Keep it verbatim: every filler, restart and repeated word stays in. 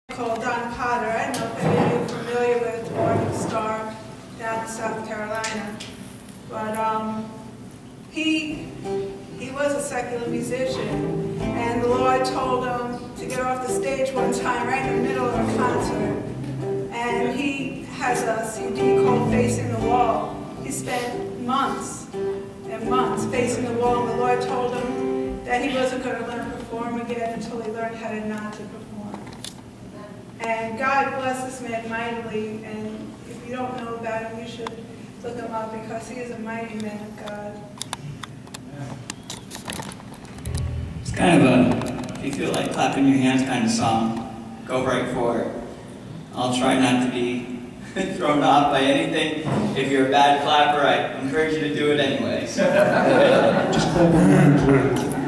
Called Don Potter. I don't know if any of you are familiar with Morning Star down in South Carolina, but um, he he was a secular musician, and the Lord told him to get off the stage one time right in the middle of a concert, and he has a C D called Facing the Wall. He spent months and months facing the wall, and the Lord told him that he wasn't going to learn to perform again until he learned how to not to perform. And God bless this man mightily, and if you don't know about him, you should look him up because he is a mighty man of God. It's kind of a, if you feel like clapping your hands kind of song, go right for it. I'll try not to be thrown off by anything. If you're a bad clapper, I encourage you to do it anyway. So. Just clap your hands.